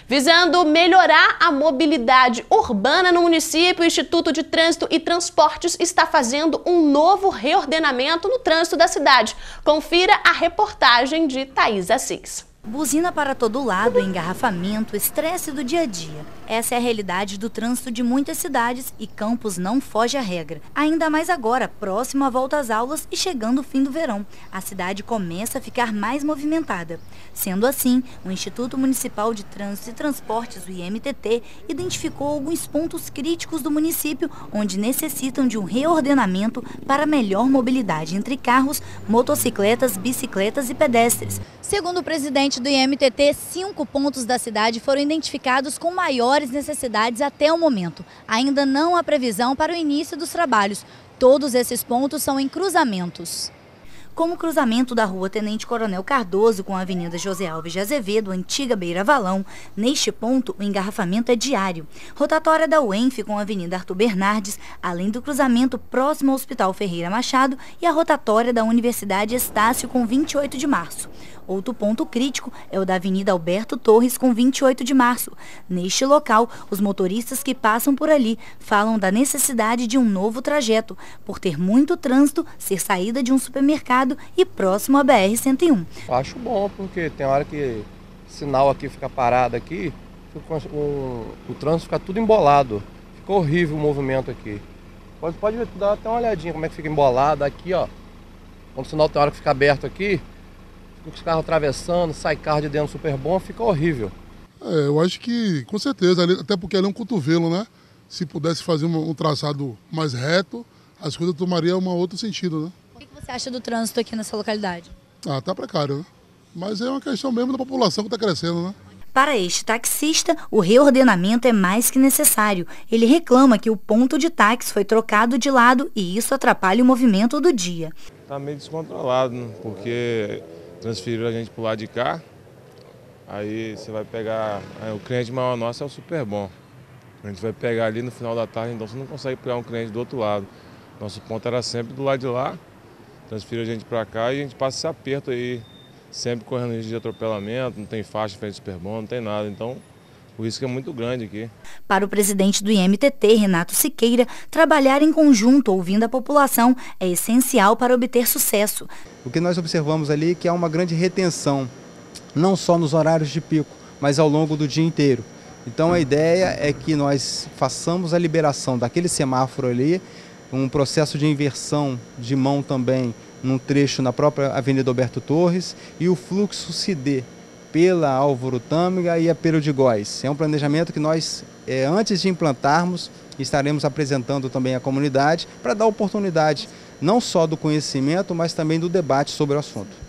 Visando melhorar a mobilidade urbana no município, o Instituto de Trânsito e Transportes está fazendo um novo reordenamento no trânsito da cidade. Confira a reportagem de Thaís Assis. Buzina para todo lado, engarrafamento, estresse do dia a dia. Essa é a realidade do trânsito de muitas cidades e Campos não foge à regra. Ainda mais agora, próximo à volta às aulas e chegando o fim do verão. A cidade começa a ficar mais movimentada. Sendo assim, o Instituto Municipal de Trânsito e Transportes, o IMTT, identificou alguns pontos críticos do município onde necessitam de um reordenamento para melhor mobilidade entre carros, motocicletas, bicicletas e pedestres. Segundo o presidente do IMTT, 5 pontos da cidade foram identificados com maiores necessidades até o momento. Ainda não há previsão para o início dos trabalhos. Todos esses pontos são em cruzamentos. Como o cruzamento da rua Tenente Coronel Cardoso com a Avenida José Alves de Azevedo, antiga Beira Valão, neste ponto o engarrafamento é diário. Rotatória da UENF com a Avenida Arthur Bernardes, além do cruzamento próximo ao Hospital Ferreira Machado e a rotatória da Universidade Estácio com 28 de março. Outro ponto crítico é o da Avenida Alberto Torres com 28 de março. Neste local, os motoristas que passam por ali falam da necessidade de um novo trajeto, por ter muito trânsito, ser saída de um supermercado e próximo à BR-101. Eu acho bom, porque tem hora que o sinal aqui fica parado aqui, o trânsito fica tudo embolado. Fica horrível o movimento aqui. Pode dar até uma olhadinha como é que fica embolado aqui, ó. Quando o sinal tem hora que fica aberto aqui, os carros atravessando, sai carro de dentro super bom, fica horrível. Eu acho que, com certeza, até porque ali é um cotovelo, né? Se pudesse fazer um traçado mais reto, as coisas tomariam um outro sentido, né? O que você acha do trânsito aqui nessa localidade? Tá precário, né? Mas é uma questão mesmo da população que está crescendo, né? Para este taxista, o reordenamento é mais que necessário. Ele reclama que o ponto de táxi foi trocado de lado e isso atrapalha o movimento do dia. Está meio descontrolado, né? Porque transferiram a gente para o lado de cá, aí você vai pegar, o cliente maior nosso é o super bom. A gente vai pegar ali no final da tarde, então você não consegue pegar um cliente do outro lado. Nosso ponto era sempre do lado de lá, transferiram a gente para cá e a gente passa esse aperto aí, sempre correndo risco de atropelamento, não tem faixa em frente super bom, não tem nada, então o risco é muito grande aqui. Para o presidente do IMTT, Renato Siqueira, trabalhar em conjunto, ouvindo a população, é essencial para obter sucesso. O que nós observamos ali é que há uma grande retenção, não só nos horários de pico, mas ao longo do dia inteiro. Então a ideia é que nós façamos a liberação daquele semáforo ali, um processo de inversão de mão também num trecho na própria Avenida Alberto Torres e o fluxo se dê pela Álvaro Tâmega e a Pero de Góis. É um planejamento que nós, antes de implantarmos, estaremos apresentando também à comunidade para dar oportunidade não só do conhecimento, mas também do debate sobre o assunto.